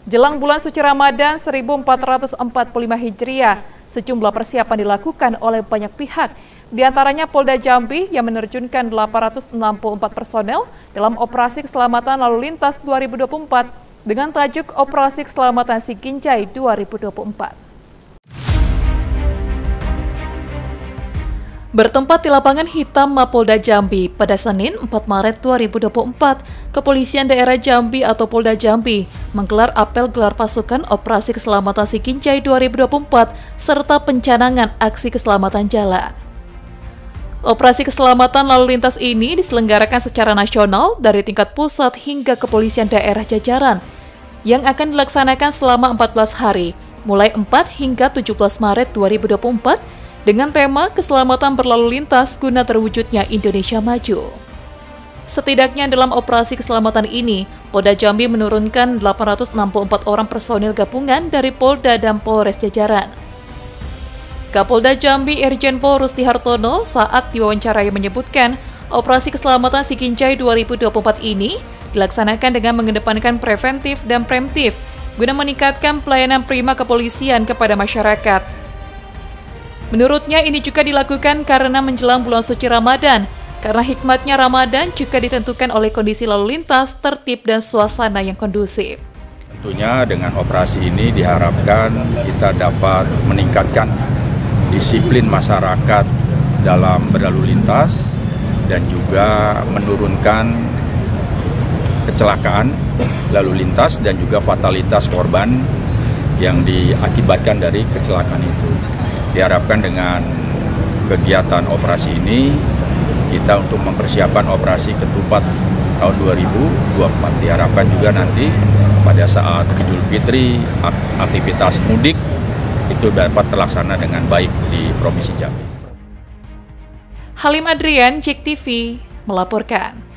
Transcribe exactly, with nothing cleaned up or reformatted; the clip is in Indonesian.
Jelang bulan suci Ramadan seribu empat ratus empat puluh lima Hijriah, sejumlah persiapan dilakukan oleh banyak pihak. Di antaranya Polda Jambi yang menerjunkan delapan ratus enam puluh empat personel dalam operasi keselamatan lalu lintas dua ribu dua puluh empat dengan tajuk Operasi Keselamatan Sikinjai dua ribu dua puluh empat. Bertempat di lapangan hitam Mapolda Jambi pada Senin empat Maret dua ribu dua puluh empat, Kepolisian Daerah Jambi atau Polda Jambi menggelar apel gelar pasukan Operasi Keselamatan Sikinjai dua ribu dua puluh empat serta pencanangan aksi keselamatan jalan. Operasi keselamatan lalu lintas ini diselenggarakan secara nasional dari tingkat pusat hingga kepolisian daerah jajaran yang akan dilaksanakan selama empat belas hari, mulai empat hingga tujuh belas Maret dua ribu dua puluh empat dengan tema keselamatan berlalu lintas guna terwujudnya Indonesia Maju. Setidaknya dalam operasi keselamatan ini, Polda Jambi menurunkan delapan ratus enam puluh empat orang personil gabungan dari Polda dan Polres jajaran. Kapolda Jambi Irjen Pol Rusdi Hartono saat diwawancarai menyebutkan, operasi keselamatan Sikinjai dua ribu dua puluh empat ini dilaksanakan dengan mengedepankan preventif dan preemptif guna meningkatkan pelayanan prima kepolisian kepada masyarakat. Menurutnya ini juga dilakukan karena menjelang bulan suci Ramadan, karena hikmatnya Ramadan juga ditentukan oleh kondisi lalu lintas, tertib, dan suasana yang kondusif. Tentunya dengan operasi ini diharapkan kita dapat meningkatkan disiplin masyarakat dalam berlalu lintas dan juga menurunkan kecelakaan lalu lintas dan juga fatalitas korban yang diakibatkan dari kecelakaan itu. Diharapkan dengan kegiatan operasi ini, kita untuk mempersiapkan operasi ketupat tahun dua ribu dua puluh empat. Diharapkan juga nanti pada saat Idul Fitri, aktivitas mudik itu dapat terlaksana dengan baik di Provinsi Jambi. Halim Adrian, J E K T V, melaporkan.